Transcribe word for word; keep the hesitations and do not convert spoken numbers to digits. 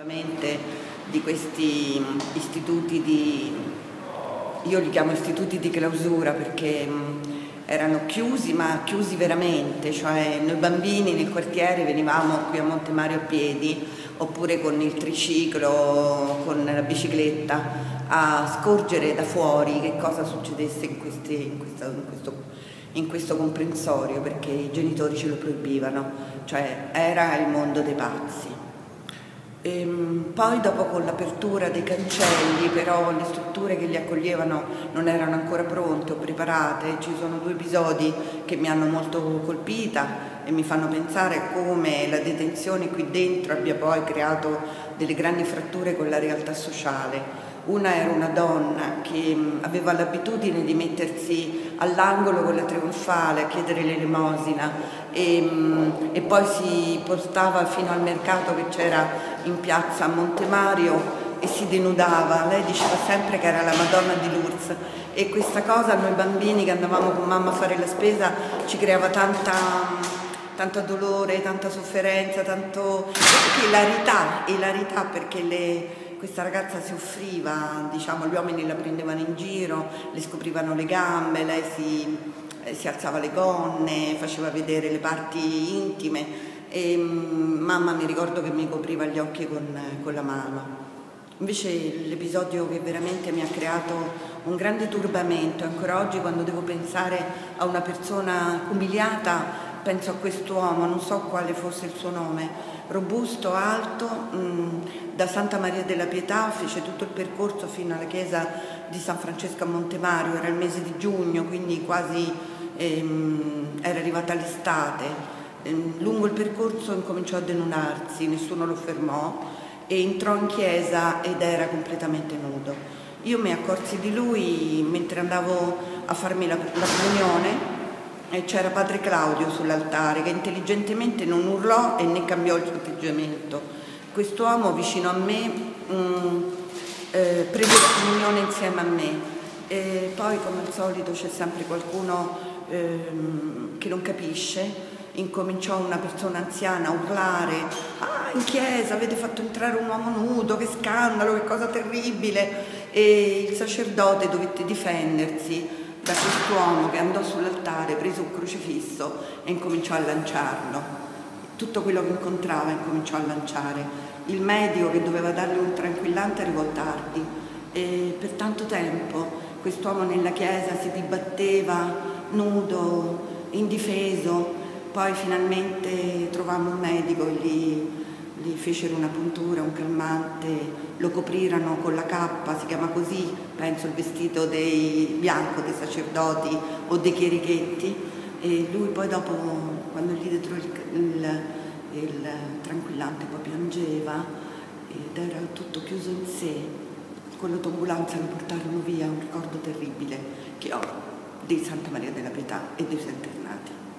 Di questi istituti di, io li chiamo istituti di clausura perché erano chiusi, ma chiusi veramente, cioè noi bambini nel quartiere venivamo qui a Monte Mario a piedi oppure con il triciclo, con la bicicletta a scorgere da fuori che cosa succedesse in, questi, in, questa, in, questo, in questo comprensorio, perché i genitori ce lo proibivano, cioè era il mondo dei pazzi. E poi dopo, con l'apertura dei cancelli, però le strutture che li accoglievano non erano ancora pronte o preparate. Ci sono due episodi che mi hanno molto colpita e mi fanno pensare come la detenzione qui dentro abbia poi creato delle grandi fratture con la realtà sociale. Una era una donna che aveva l'abitudine di mettersi all'angolo con la trionfale a chiedere l'elemosina e, e poi si portava fino al mercato che c'era in piazza a Monte Mario e si denudava. Lei diceva sempre che era la Madonna di Lourdes e questa cosa a noi bambini che andavamo con mamma a fare la spesa ci creava tanta, tanto dolore, tanta sofferenza, tanto ilarità, ilarità perché le... Questa ragazza si offriva, diciamo, gli uomini la prendevano in giro, le scoprivano le gambe, lei si, eh, si alzava le gonne, faceva vedere le parti intime e mh, mamma mi ricordo che mi copriva gli occhi con, con la mano. Invece l'episodio che veramente mi ha creato un grande turbamento, ancora oggi quando devo pensare a una persona umiliata, penso a quest'uomo, non so quale fosse il suo nome, robusto, alto, mh, da Santa Maria della Pietà fece tutto il percorso fino alla chiesa di San Francesco a Monte Mario, era il mese di giugno, quindi quasi ehm, era arrivata l'estate. Ehm, lungo il percorso incominciò a denunarsi, nessuno lo fermò e entrò in chiesa ed era completamente nudo. Io mi accorsi di lui mentre andavo a farmi la, la comunione. E c'era padre Claudio sull'altare che intelligentemente non urlò e né cambiò il suo atteggiamento. Quest'uomo vicino a me mh, eh, prese la comunione insieme a me e poi, come al solito, c'è sempre qualcuno eh, che non capisce. Incominciò una persona anziana a urlare: ah, in chiesa avete fatto entrare un uomo nudo, che scandalo, che cosa terribile. E il sacerdote dovette difendersi da quest'uomo che andò sull'altare, prese un crocifisso e incominciò a lanciarlo. Tutto quello che incontrava incominciò a lanciare. Il medico che doveva dargli un tranquillante arrivò tardi e per tanto tempo quest'uomo nella chiesa si dibatteva nudo, indifeso. Poi finalmente trovammo un medico e gli, gli fecero una puntura, un calmante, lo coprirono con la cappa, si chiama così, penso, il vestito dei bianco dei sacerdoti o dei chierichetti, e lui poi dopo, quando gli diedero il, il, il tranquillante, poi piangeva ed era tutto chiuso in sé. Con l'autoambulanza lo portarono via, un ricordo terribile che ho di Santa Maria della Pietà e dei suoi internati.